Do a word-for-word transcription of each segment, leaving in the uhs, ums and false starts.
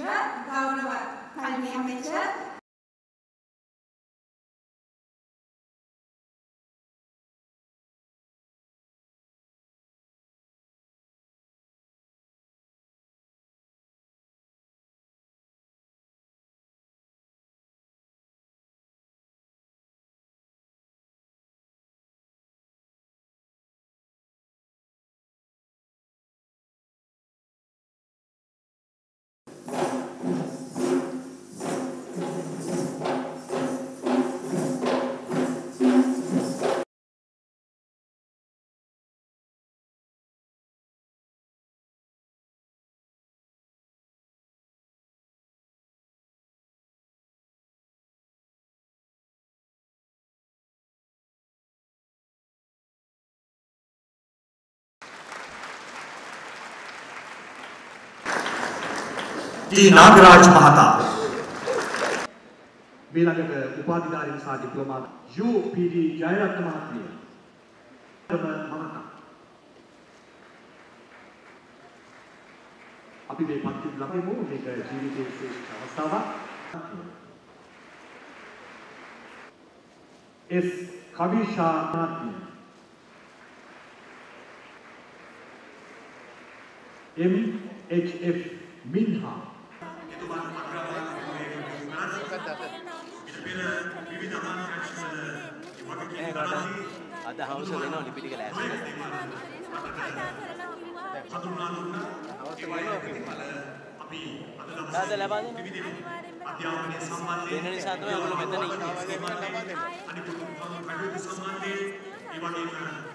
அமைச்சர், கௌரவ கல்வி அமைச்சர், डी नागराज महता ඊළඟට උපාධිධාරී සහ diploma U P D Jayaratne මහත්මිය මහතා අපි මේ පත්ති ලබමු මේක ජීවිතයේ ශ්‍රේෂ්ඨ අවස්ථාවක් එස් කවිෂා මහත්මිය M H F Minha ada house leno lipiti kala ada laban අධ්‍යාපනයේ සම්බන්ධයෙන් වෙන නිසා තමයි ඔයගොල්ලෝ මෙතන ඉන්නේ ඒ වගේම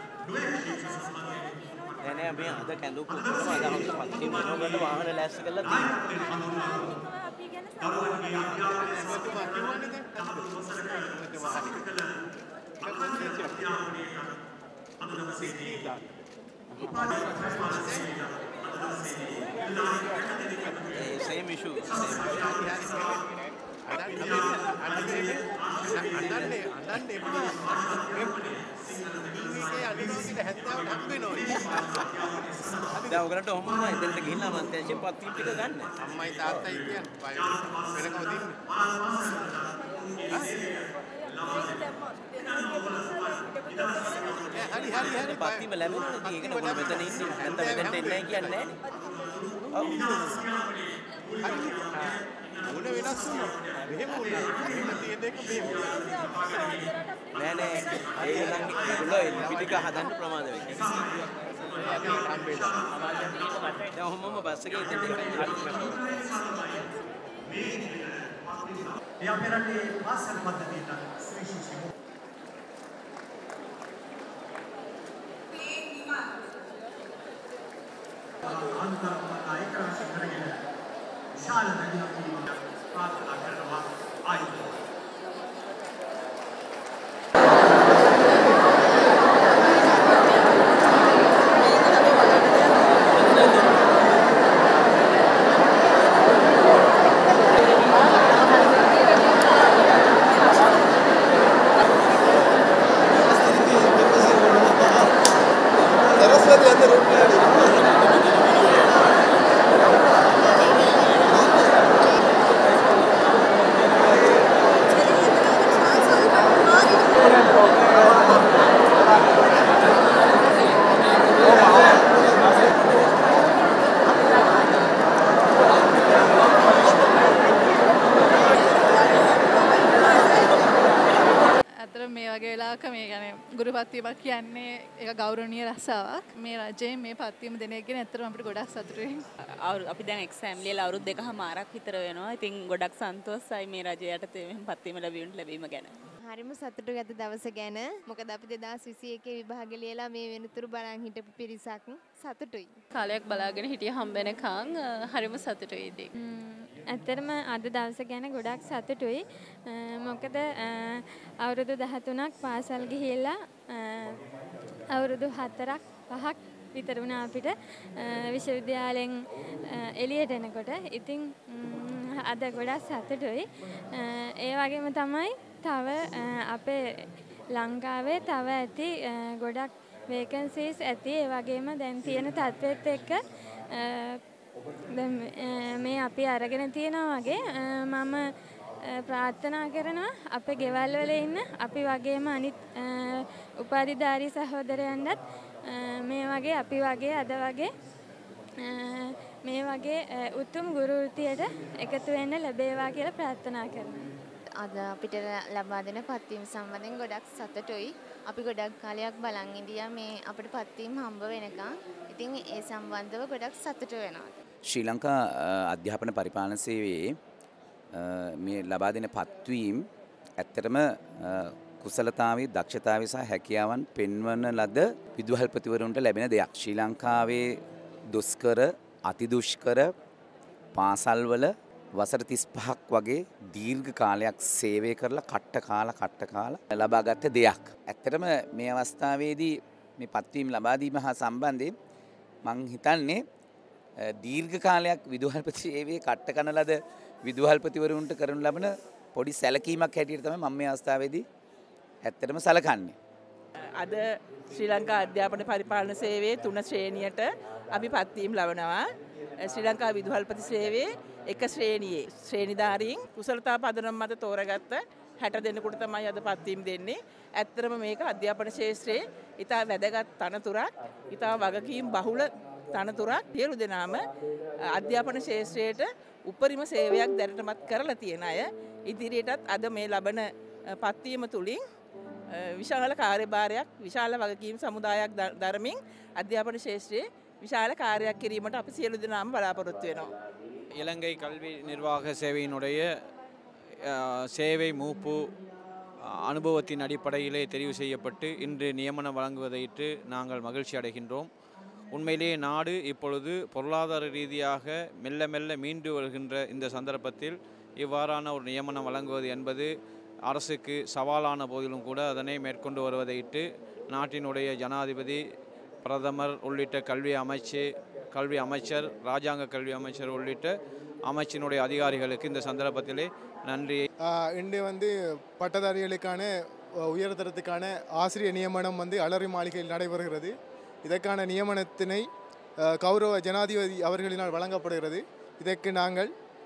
නෑ නෑ අපි අද කැඳු කුකුරම අද හවස පත්ති වෙනකොට වාහන ලෑස්ති කරලා තියෙනවා අපි ගැන දරුවන්ගේ අධ්‍යාපනයේ සම්බන්ධයෙන් තමයි වසරක සාහිත්‍ය කළ අධ්‍යාපනයේ අනුදවසේදී same issue දැන් ඔයගලන්ට ඔහොම එතනට ගිහිල්ලා මම දැන් පත්ති ටික ගන්න අම්මයි තාත්තයි කියන්නේ වෙන කවුද ඉන්නේ හරි හරි හරි පත්තිම ලැබෙනවනේ ඒකන ඔයගොල්ලෝ මෙතන ඉන්නේ නැත්නම් මෙතනට එන්නේ නැහැ කියන්නේ ඔව් මොන වෙනස් මෙහෙම වුණා මෙහෙම තියෙන එක මෙහෙම නෑ නෑ ඒගොල්ලන්ගේ ඒගොල්ලෝ පිටික හදන්න ප්‍රමාද වෙන්නේ දැන් ඔහොමම බස් එකේ ඉතින් ඒ අපේ රටේ පාසල් පද්ධතියට ශ්‍රේෂ්ඨ අන්තර්ගත රාශි කරගෙන විශාල වැඩිහිටියන් ප්‍රාර්ථනා කරනවා ආයි ගුරුපත්වීමක් කියන්නේ ඒක ගෞරවනීය රස්සාවක්. මේ රජයෙන් මේ පත්වීම දෙන එක ගැන ඇත්තටම අපිට ගොඩක් සතුටුයි. අපි දැන් එක්සෑම් ලියලා අවුරුදු දෙකමාරක් විතර වෙනවා. ඉතින් ගොඩක් සන්තෝෂයි මේ රජය යටතේ මෙහෙම පත්වීම ලැබීම ලැබීම ගැන. හරිම සතුටු ගත දවස ගැන. මොකද අපි දෙදාස් විසි එකේ විභාග ලියලා මේ වෙනතුරු බලන් හිටපු පිරිසක් සතුටුයි. කාලයක් බලාගෙන හිටිය හම්බෙනකන් හරිම සතුටුයි ඉතින්. ඇත්තටම අද දවස ගැන ගොඩක් සතුටුයි. මොකද අවුරුදු දහතුනක් පාසල් ගිහිල්ලා අවුරුදු හතරක් පහක් විතර වුණා අපිට විශ්වවිද්‍යාලයෙන් එළියට එනකොට. ඉතින් අද ගොඩක් සතුටුයි. ඒ වගේම තමයි තව අපේ ලංකාවේ තව ඇති ගොඩක් වේකන්සීස් ඇති. ඒ වගේම දැන් තියෙන තත්ත්වෙත් එක්ක දැන් මේ අපි අරගෙන තියෙනවා වගේ මම ප්‍රාර්ථනා කරනවා අපේ ගෙවල් වල ඉන්න අපි වගේම අනිත් උපාධිධාරී සහෝදරයන්ටත් මේ වගේ අපි වගේ අද වගේ මේ වගේ උතුම් ගුරු වෘත්තියට එකතු වෙන්න ලැබේවා කියලා ප්‍රාර්ථනා කරනවා. අද අපිට ලබා දෙන පත්වීම සම්බන්ධයෙන් ගොඩක් සතුටුයි. අපි ගොඩක් කාලයක් බලන් ඉඳියා මේ අපිට පත්වීම හම්බ වෙනකන්. ඉතින් ඒ සම්බන්ධව ගොඩක් සතුටු වෙනවා. ශ්‍රී ලංකා අධ්‍යාපන පරිපාලන සේවයේ මේ ලබා දෙන පත්වීම් ඇත්තටම කුසලතාවේ දක්ෂතාවේ සහ හැකියාවන් පෙන්වන ලද විදුහල්පතිවරුන්ට ලැබෙන දෙයක්. ශ්‍රී ලංකාවේ දුෂ්කර අතිදුෂ්කර පාසල්වල වසර තිස් පහක් වගේ දීර්ඝ කාලයක් සේවය කරලා කට්ට කාලා කට්ට කාලා ලබාගත් දෙයක්. ඇත්තටම මේ අවස්ථාවේදී මේ පත්වීම් ලබා දීම හා සම්බන්ධයෙන් මං හිතන්නේ දීර්ඝ කාලයක් විදුහල්පති සේවයේ කට්ට කන ලද විදුහල්පතිවරුන්ට කරනු ලබන පොඩි සැලකීමක් හැටියට තමයි මම මේ අවස්ථාවේදී ඇත්තටම සැලකන්නේ. අද ශ්‍රී ලංකා අධ්‍යාපන පරිපාලන සේවයේ තුන ශ්‍රේණියට අපි පත්වීම් ලබනවා. ශ්‍රී ලංකා විදුහල්පති සේවයේ එක ශ්‍රේණියේ ශ්‍රේණිධාරීන් කුසලතා පදනම මත තෝරගත්ත හැට දෙනෙකුට තමයි අද පත්වීම් දෙන්නේ. ඇත්තටම මේක අධ්‍යාපන ශාස්ත්‍රයේ ඉතා වැදගත් තනතුරක්, ඉතා වගකීම් බහුල තනතුරක්. සියලු දෙනාම අධ්‍යාපන ශාස්ත්‍රයට උපරිම සේවයක් දැනටමත් කරලා තියෙන අය ඉදිරියටත් අද මේ ලබන පත්වීම තුලින් විශාල කාර්යභාරයක්, විශාල වගකීම් සමුදායක් දරමින් අධ්‍යාපන ශාස්ත්‍රයේ විශාල කාර්යයක් කිරීමට අපි සියලු දෙනාම බලාපොරොත්තු වෙනවා. இலங்கை கல்வி நிர்வாக சேவையினுடைய சேவை மூப்பு அனுபவத்தின் அடிப்படையிலே தெரிவு செய்யப்பட்டு இன்று நியமனம் வழங்குவதையிட்டு நாங்கள் மகிழ்ச்சி அடைகின்றோம். உண்மையிலேயே நாடு இப்பொழுது பொருளாதார ரீதியாக மெல்ல மெல்ல மீண்டு வருகின்ற இந்த சந்தர்ப்பத்தில் இவ்வாறான ஒரு நியமனம் வழங்குவது என்பது அரசுக்கு சவாலான போதிலும் கூட அதனை மேற்கொண்டு வருவதையிட்டு நாட்டினுடைய ஜனாதிபதி, பிரதமர் உள்ளிட்ட கல்வி அமைச்சு கல்வி அமைச்சர், ராஜாங்க கல்வி அமைச்சர் உள்ளிட்ட அமைச்சினுடைய அதிகாரிகளுக்கு இந்த சந்தர்ப்பத்திலே நன்றி. இன்று வந்து பட்டதாரிகளுக்கான உயர்தரத்துக்கான ஆசிரியர் நியமனம் வந்து அலரி மாளிகையில் நடைபெறுகிறது. இதற்கான நியமனத்தினை கௌரவ ஜனாதிபதி அவர்களினால் வழங்கப்படுகிறது. இதற்கு நாங்கள்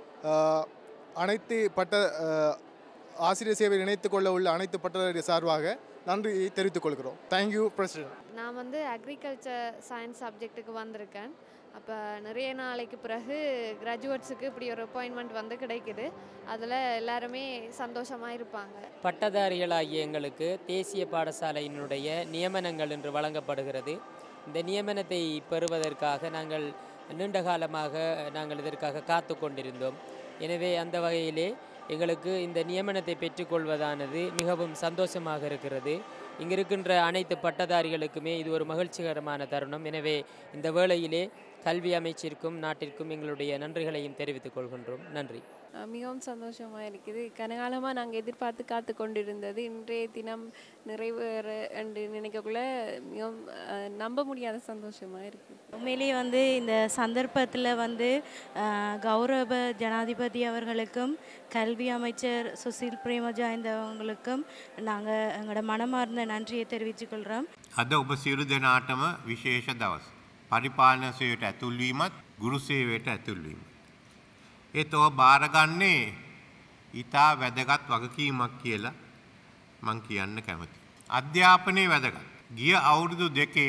அனைத்து பட்ட ஆசிரியர் சேவையில் இணைத்துக் கொள்ள உள்ள அனைத்து பட்டதாரி சார்பாக நன்றியை தெரிவித்துக் கொள்கிறோம். Thank you president. நான் வந்து அக்ரிகல்ச்சர் சயின்ஸ் சப்ஜெக்ட்டுக்கு வந்திருக்கேன். அப்போ நிறைய நாளைக்கு பிறகு கிராஜுவேட்ஸுக்கு இப்படி ஒரு அப்பாயின்மெண்ட் வந்து கிடைக்குது. அதில் எல்லாருமே சந்தோஷமாக இருப்பாங்க. பட்டதாரிகளாகிய எங்களுக்கு தேசிய பாடசாலையினுடைய நியமனங்கள் என்று வழங்கப்படுகிறது. இந்த நியமனத்தை பெறுவதற்காக நாங்கள் நீண்ட காலமாக நாங்கள் இதற்காக காத்து கொண்டிருந்தோம். எனவே அந்த வகையிலே எங்களுக்கு இந்த நியமனத்தை பெற்றுக்கொள்வதானது மிகவும் சந்தோஷமாக இருக்கிறது. இங்கு இருக்கின்ற அனைத்து பட்டதாரிகளுக்குமே இது ஒரு மகிழ்ச்சிகரமான தருணம். எனவே இந்த வேளையிலே கல்வி அமைச்சிற்கும் நாட்டிற்கும் எங்களுடைய நன்றிகளையும் தெரிவித்துக் கொள்கின்றோம். நன்றி. மிகவும் சந்தோஷமாக இருக்குது. கனகாலமாக நாங்கள் எதிர்பார்த்து காத்து கொண்டிருந்தது இன்றைய தினம் நிறைவேற என்று நினைக்கக்குள்ள மிகவும் நம்ப முடியாத சந்தோஷமாக இருக்குது. உண்மையிலேயே வந்து இந்த சந்தர்ப்பத்தில் வந்து கௌரவ ஜனாதிபதி அவர்களுக்கும் கல்வி அமைச்சர் சுசில் பிரேமஜாயந்த அவங்களுக்கும் நாங்கள் எங்களோட மனமார்ந்த நன்றியை தெரிவித்துக் கொள்கிறோம். අද ඔබ සියලු දෙනාටම විශේෂ දවස්. පරිපාලන සේවයට ඇතුල් වීමත් ගුරු සේවයට ඇතුල් වීම. ඒත් ඔබ බාරගන්නේ ඊටා වැදගත් වගකීමක් කියලා මම කියන්න කැමතියි. අධ්‍යාපනයේ වැදගත්. ගිය අවුරුදු දෙකේ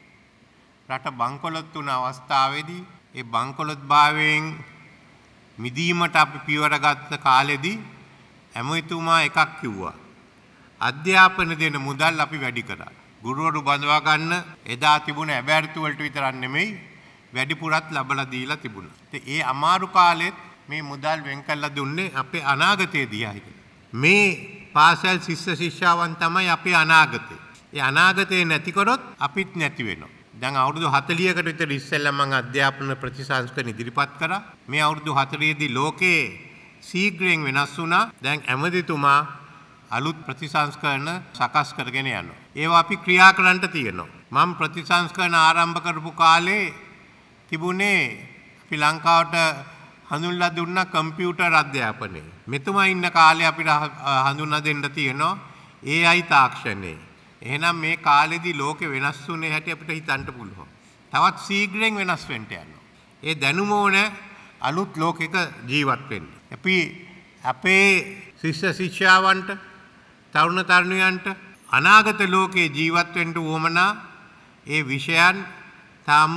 රට බංකොලොත් වුණ අවස්ථාවේදී ඒ බංකොලොත් භාවයෙන් මිදීමට අපි පියවර ගත්ත කාලෙදී ඇමතිතුමා එකක් කිව්වා. අධ්‍යාපන දෙන මුදල් අපි වැඩි කරා. ගුරුවරු බඳවා ගන්න එදා තිබුණ ඇබෑරිතු වලට විතරක් නෙමෙයි වැඩිපුරත් ලබලා දීලා තිබුණා. ඒ අමාරු කාලෙත් මේ මුදල් වෙන් කළා දුන්නේ අපේ අනාගතය දිහායි. මේ පාසල් ශිෂ්‍ය ශිෂ්‍යාවන් තමයි අපේ අනාගතය. ඒ අනාගතේ නැති කරොත් අපිත් නැති වෙනවා. දැන් අවුරුදු හතළිහකට විතර ඉස්සෙල්ලා මම අධ්‍යාපන ප්‍රතිසංස්කරණ ඉදිරිපත් කරා. මේ අවුරුදු හතළිහ දී ලෝකේ ශීඝ්‍රයෙන් වෙනස් වුණා. දැන් ඇමතිතුමා අලුත් ප්‍රතිසංස්කරණ සකස් කරගෙන යනවා. ඒවා අපි ක්‍රියා කරන්න තියෙනවා. මම ප්‍රතිසංස්කරණ ආරම්භ කරපු කාලේ තිබුණේ අපි ලංකාවට හඳුන්ලා දුන්න කම්පියුටර් අධ්‍යාපනය. මෙතුමා ඉන්න කාලේ අපිට හඳුන්වා දෙන්න තියෙනවා ඒ ආයි තාක්ෂණය. එහෙනම් මේ කාලෙදී ලෝකෙ වෙනස් වුණේ හැටි අපිට හිතන්න පුළුවන්. තවත් ශීඝ්‍රයෙන් වෙනස් වෙන්න යනවා. ඒ දැනුම ඕනේ අලුත් ලෝකයක ජීවත් වෙන්න. අපි අපේ ශිෂ්‍ය ශිෂ්‍යාවන්ට තරුණ තරුණියන්ට අනාගත ලෝකයේ ජීවත් වෙන්න උවමනා ඒ විෂයන් තාම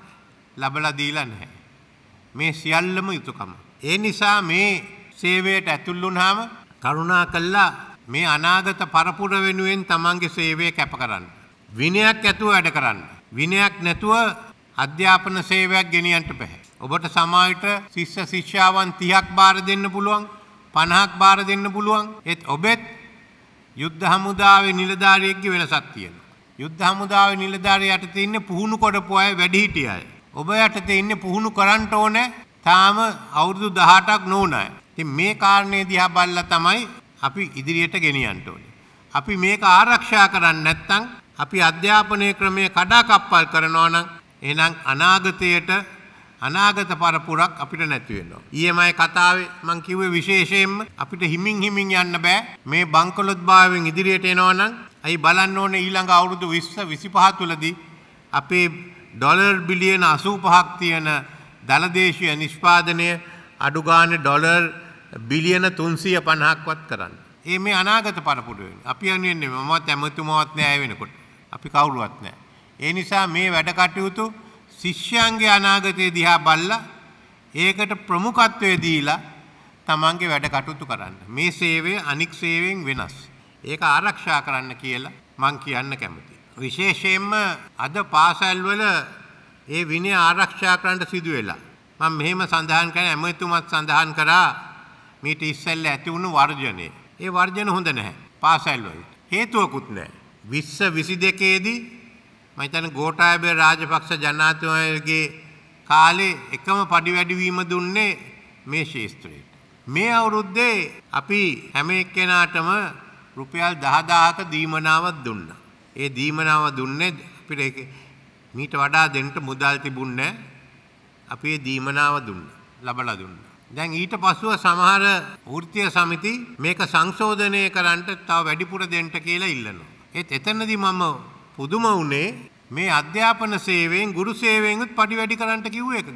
ලබලා දීලා නැහැ. මේ සියල්ලම යුතුයකම. ඒ නිසා මේ සේවයට ඇතුල් වුණාම කරුණා කළා මේ අනාගත පරපුර වෙනුවෙන් තමන්ගේ සේවය කැප කරන්න. විනයක් ඇතුව වැඩ කරන්න. විනයක් නැතුව අධ්‍යාපන සේවයක් ගෙනියන්න බෑ. ඔබට සමාජයට ශිෂ්‍ය ශිෂ්‍යාවන් තිහක් බාර දෙන්න පුළුවන්, පනහක් බාර දෙන්න පුළුවන්. ඒත් ඔබෙත් යුද්ධ හමුදාවේ නිලධාරියෙක්ගේ වෙනසක් තියෙනවා. යුද්ධ හමුදාවේ නිලධාරිය යටතේ ඉන්නේ පුහුණු කරපු අය, වැඩිහිටිය අය. ඔබ යටතේ ඉන්නේ පුහුණු කරන්න ඕනේ තාම අවුරුදු දහඅටක් නොවන අය. ඉතින් මේ කාරණේ දිහා බලලා තමයි අපි ඉදිරියට ගෙනියන්න ඕනේ. අපි මේක ආරක්ෂා කරන්නේ නැත්නම් අපි අධ්‍යාපනයේ ක්‍රමයේ කඩාකප්පල් කරනවා නම් එහෙනම් අනාගතයට අනාගත පරපුරක් අපිට නැති වෙනවා. ඊයේ මම කතාවේ මම කිව්වේ විශේෂයෙන්ම අපිට හිමින් හිමින් යන්න බෑ. මේ බංකොලොත් භාවයෙන් ඉදිරියට එනවා නම් අයි බලන්න ඕනේ ඊළඟ අවුරුදු විස්ස විසිපහ තුලදී අපේ ඩොලර් බිලියන අසූපහක් තියෙන දලදේශීය නිෂ්පාදනය අඩු ගානේ ඩොලර් බිලියන තුන්සිය පනහක්වත් කරන්න. ඒ මේ අනාගත පරපුර වෙන්නේ. අපි යන්නේ මමවත් ඇමතුමවත් නෑ වෙනකොට. අපි කවුරුවත් නෑ. ඒ නිසා මේ වැඩ කටයුතු ශිෂ්‍යයන්ගේ අනාගතය දිහා බලලා ඒකට ප්‍රමුඛත්වය දීලා තමන්ගේ වැඩ කටයුතු කරන්න. මේ සේවය අනික් සේවයෙන් වෙනස්. ඒක ආරක්ෂා කරන්න කියලා මං කියන්න කැමතියි. විශේෂයෙන්ම අද පාසල්වල ඒ විනය ආරක්ෂා කරන්න සිදු වෙලා. මම මෙහෙම සඳහන් කරන ඇමතුමත් සඳහන් කරා මීට ඉස්සෙල්ලා ඇති වුණු වර්ජනය. ඒ වර්ජන හොඳ නැහැ. පාසල්වල හේතුවකුත් නැහැ. විස්ස විසි දෙකේ දී මම හිතන්නේ ගෝඨාභය රාජපක්ෂ ජනාධිපතිතුමාගේ කාලේ එකම පඩි වැඩිවීම දුන්නේ මේ ශාස්ත්‍රයට. මේ අවුරුද්දේ අපි හැම එක්කෙනාටම රුපියල් දහදාහක දීමනාවක් දුන්නා. ඒ දීමනාව දුන්නේ අපිට මීට වඩා දෙන්න මුදල් තිබුණේ නැහැ. අපි ඒ දීමනාව දුන්නා. ලබලා දුන්නා. දැන් ඊට පස්සුව සමහර වෘත්තීය සමිති මේක සංශෝධනය කරන්න තව වැඩිපුර දෙන්න කියලා ඉල්ලනවා. ඒත් එතනදී මම පුදුම වුණේ මේ අධ්‍යාපන සේවයෙන් ගුරු සේවයෙන්ත් පඩි වැඩි කරන්න කිව්ව එකක.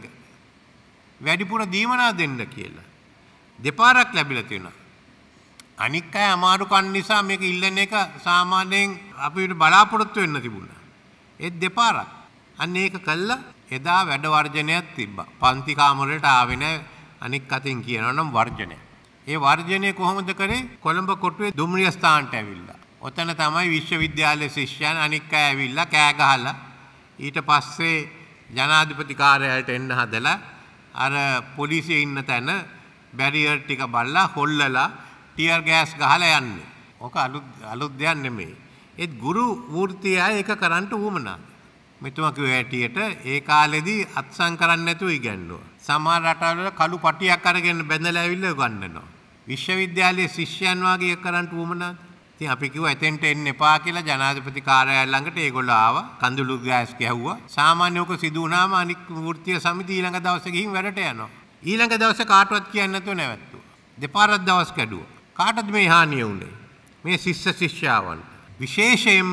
වැඩිපුර දීමනා දෙන්න කියලා. දෙපාරක් ලැබිලා තියෙනවා. අනික් අය අමාරුකම් නිසා මේක ඉල්ලන එක සාමාන්‍යයෙන් අපිට බලාපොරොත්තු වෙන්න තිබුණා. ඒත් දෙපාරක්. අන්න ඒක කළා එදා වැඩ වර්ජනයක් තිබ්බා. පන්ති කාමරයට ආවේ නැහැ. අනික් අතින් කියනවා නම් වර්ජනය. ඒ වර්ජනය කොහොමද කරේ? කොළඹ කොටුවේ දුම්රිය ස්ථානට ඇවිල්ලා. ඔතන තමයි විශ්වවිද්‍යාලයේ ශිෂ්‍යයන් අනික් අය ඇවිල්ලා කෑ ගහලා ඊට පස්සේ ජනාධිපති කාර්යාලයට එන්න හදලා අර පොලිසිය ඉන්න තැන බැරියර් ටික බල්ලා හොල්ලලා ටියර් ගෑස් ගහලා යන්නේ. ඕක අලුත් අලුත් දෙයක් නෙමෙයි. ඒත් ගුරු වෘත්තිය ඒක කරන්න උවමනා. මෙතුමා කිව්ව හැටියට ඒ කාලෙදී අත්සන් කරන්නේ නැතුව ඉගෙනුවා. සමහර රටවල කළු පටියක් අරගෙන බැඳලා ඇවිල්ලා උගන්වනවා. විශ්වවිද්‍යාලයේ ශිෂ්‍යයන් වගේ කරන්න උවමනාද? ඉතින් අපි කිව්වා එතෙන්ට එන්න එපා කියලා ජනාධිපති කාර්යාලය ළඟට ඒගොල්ලෝ ආවා. කඳුළු ගෑස් ගැහුවා. සාමාන්‍යවක සිදු වුණාම අනික් වෘත්තීය සමිති ඊළඟ දවසේ ගිහින් වැඩට යනවා. ඊළඟ දවසේ කාටවත් කියන්නේ නැතුව නැවැත්තුවා. දෙපාරක් දවස් කැඩුවා. කාටද මේ හානිය වුනේ? මේ ශිෂ්‍ය ශිෂ්‍යාවන්. විශේෂයෙන්ම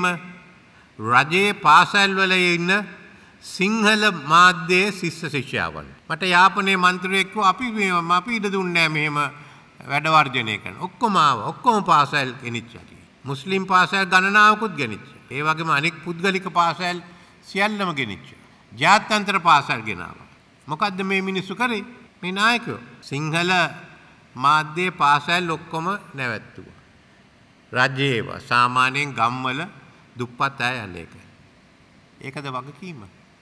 රජයේ පාසල්වල ඉන්න සිංහල මාධ්‍යයේ ශිෂ්‍ය ශිෂ්‍යාවන්. මට යාපනයේ මන්ත්‍රීයෙක් කිව්වා අපි අපි ඉඩ දුන්නේ නැහැ මෙහෙම වැඩ වර්ජනය කරන. ඔක්කොම ආවා. ඔක්කොම පාසල් ගෙනිච්චා. මුස්ලිම් පාසල් ගණනාවකුත් ගෙනිච්චා. ඒ වගේම අනෙක් පුද්ගලික පාසල් සියල්ලම ගෙනිච්චා. ජාත්‍යන්තර පාසල් ගෙනාවා. මොකද්ද මේ මිනිස්සු කරේ? මේ නායකයෝ සිංහල මාධ්‍යයේ පාසල් ඔක්කොම නැවැත්තුවා. රජයේව සාමාන්‍යයෙන් ගම්වල දුප්පත් අය අනේක. ඒකද වගකීම.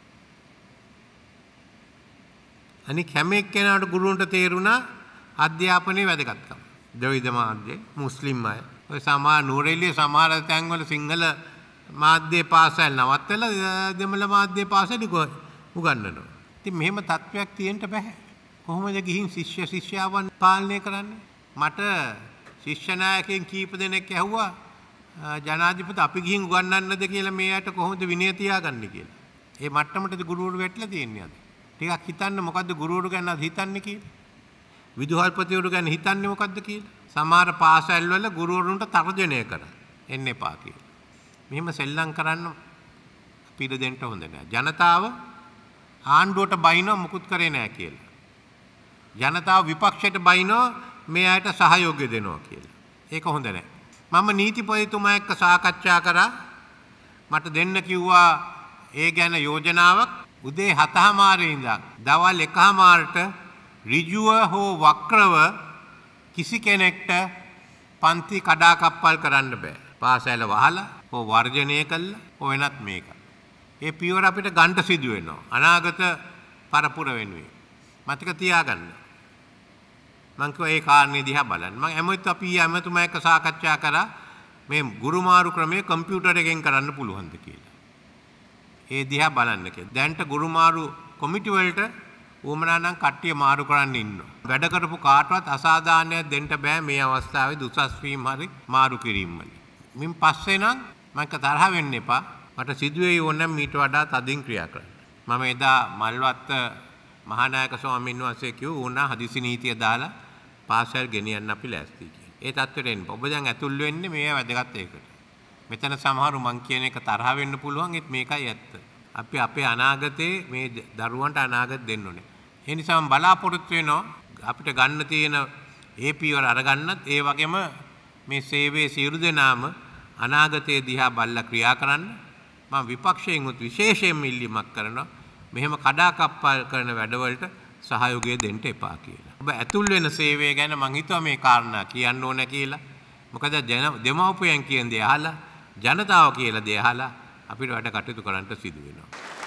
අනික හැම එක්කෙනාට ගුරුන්ට තේරුණා අධ්‍යාපනයේ වැදගත්කම. ද්‍රවිඩ මාධ්‍ය, මුස්ලිම් අය, ඔය සමහර නූරෙලිය සමහර තැන්වල සිංහල මාධ්‍ය පාසල් නවත්තලා දෙමළ මාධ්‍ය පාසල් උගන්වනවා. ඉතින් මෙහෙම තත්වයක් තියෙන්න බෑ. කොහොමද ගිහින් ශිෂ්‍ය ශිෂ්‍යාවන් පාලනය කරන්නේ? මට ශිෂ්‍ය නායකයන් කීප දෙනෙක් ඇහුවා ජනාධිපති අපි ගිහින් උගන්වන්නද කියලා මෙයාට කොහොමද විනය තියාගන්නේ කියලා. ඒ මට්ටමටද ගුරුවරු වැටලා තියෙන්නේ අද. ටිකක් හිතන්න මොකද්ද ගුරුවරු ගැන අද හිතන්නේ කියලා. විදුහල්පතිවරු ගැන හිතන්නේ මොකද්ද කියලා. සමහර පාසල් වල ගුරුවරුන්ට තර්ජනය කරා. එන්න එපා කියලා. මෙහෙම සෙල්ලම් කරන්න අපිට දෙන්න හොඳ නෑ. ජනතාව ආණ්ඩුවට බයිනෝ මුකුත් කරේ නැහැ කියලා. ජනතාව විපක්ෂයට බයිනෝ මේ අයට සහයෝගය දෙනවා කියලා. ඒක හොඳ නැහැ. මම නීතිපතිතුමා එක්ක සාකච්ඡා කරා. මට දෙන්න කිව්වා ඒ ගැන යෝජනාවක්. උදේ හතමාරේ ඉඳන් දවල් එකමාරට ඍජුව හෝ වක්‍රව කිසි කෙනෙක්ට පන්ති කඩාකප්පල් කරන්න බෑ. පාසල වහලා හෝ වර්ජනය කළා හෝ වෙනත් මේක. ඒ පියවර අපිට ගන්න සිදු වෙනවා. අනාගත පරපුර වෙනුවෙන්. මතක තියාගන්න. මම කිව්වා ඒ කාරණේ දිහා බලන්න. මම හැමෝත් අපි හැමතුමා එක්ක සාකච්ඡා කරා මේ ගුරුමාරු ක්‍රමය කම්පියුටර් එකෙන් කරන්න පුළුවන්ද කියලා. ඒ දිහා බලන්න කියලා. දැන්ට ගුරුමාරු කොමිටි වලට උවමනා නම් කට්ටිය මාරු කරන්න ඉන්නවා. වැඩ කරපු කාටවත් අසාධාරණයක් දෙන්න බෑ මේ අවස්ථාවේදී උසස් වීම හරි මාරු කිරීම වල. මින් පස්සේ නම් මම තරහ වෙන්න එපා. මට සිදුවේ ඕනම් මීට වඩා තදින් ක්‍රියා කරන්න. මම එදා මල්වත්ත මහානායක ස්වාමීන් වහන්සේ කිව්වා ඕනා හදිසි නීතිය දාලා පාසල් ගෙනියන්න අපි ලෑස්ති කියලා. ඒ තත්ත්වෙට එන්න. ඔබ දැන් ඇතුල් වෙන්නේ මේ වැදගත් ඒකට. මෙතන සමහරු මං කියන එක තරහ වෙන්න පුළුවන් ඒත් මේකයි ඇත්ත. අපි අපේ අනාගතේ මේ දරුවන්ට අනාගත දෙන්න ඕනේ. ඒ නිසා මම බලාපොරොත්තු වෙනවා අපිට ගන්න තියෙන ඒ පියවර අරගන්නත් ඒ වගේම මේ සේවයේ සියලු දෙනාම අනාගතයේ දිහා බලලා ක්‍රියා කරන්න. මම විපක්ෂයෙන් උත් විශේෂයෙන්ම ඉල්ලීමක් කරනවා. මෙහෙම කඩාකප්පල් කරන වැඩවලට සහයෝගය දෙන්න එපා කියලා. ඔබ ඇතුල් වෙන සේවය ගැන මං හිතුවා මේ කාරණා කියන්න ඕන කියලා. මොකද දෙමව්පියන් කියන දේ අහලා ජනතාව කියලා දේ අහලා අපිට වැඩ කටයුතු කරන්න සිදු වෙනවා.